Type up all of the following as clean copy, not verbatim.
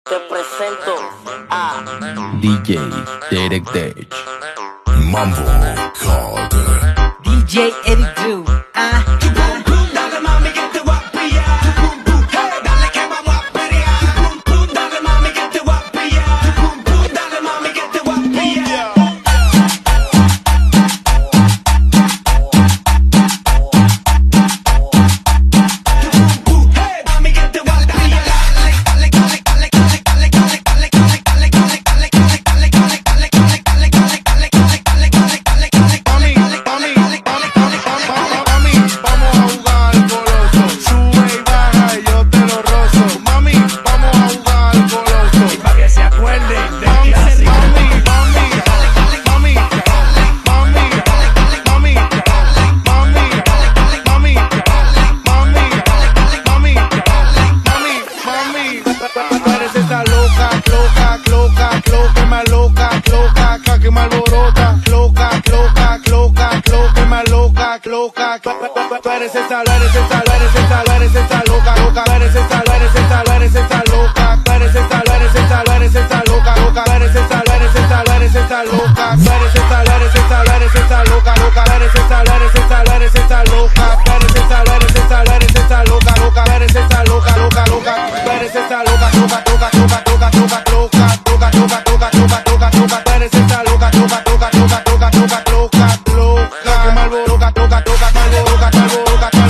Te presento a DJ Derek Tech. Mambo Carter. DJ Eric Drew. Dale mami que te voy a pillar. Dale que vamos a pelear. Dale mami que te voy a pillar. Dale mami que te voy a pillar. Mami que te voy a pillar. Tú eres esa loca, eres esa loca, eres esa loca, eres esa loca, loca, eres esa loca, eres esa loca, eres esa loca, tú eres esa loca, eres esa loca, eres esa loca, loca, eres esa loca, eres esa loca, eres esa loca, tú eres esa loca, eres esa loca, eres esa loca, loca, eres esa loca, eres esa loca, eres esa loca, tú eres esa loca, eres esa loca, eres esa loca, loca, eres esa loca, loca, loca, tú eres esa loca, loca, loca, loca, loca, loca, loca, loca, loca, loca, loca, loca, loca, tú eres esa loca, loca, loca, loca, loca, loca, loca, loca, que malvo, loca, loca, loca, malvo, loca, malvo.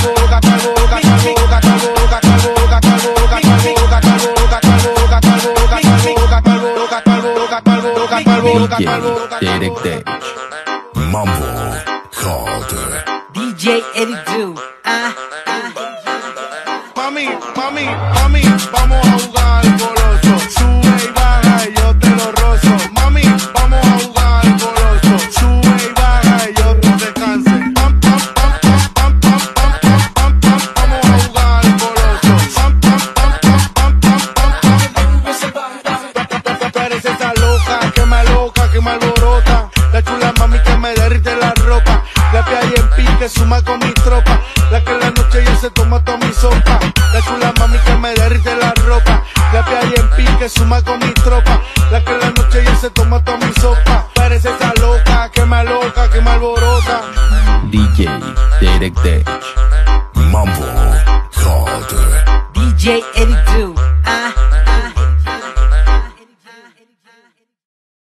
DJ Derek Tech. Mambo Carter. DJ Eric Drew. Mami, mami, mami, vamos a jugar goloso. Sube y baja y yo te lo rozo. Mami, vamos a jugar goloso. Sube y baja y yo te descanse. Pam, pam, pam, pam, pam, pam, pam, pam, pam, pam. Vamos a jugar goloso. Pam, pam, pam, pam, pam, pam, pam. Tú eres esa loca que me aloca, que me alborota. La chula mami que me derrite la ropa. La que hay en pique suma con mi tropa. La que en la noche ya se toma toda mi sopa. La chula mami que me derrite la ropa. La que hay en pique suma con mi tropa. La que en la noche ya se toma toda mi sopa. Tú eres esa loca que me aloca, que me alborota. DJ Derek Tech.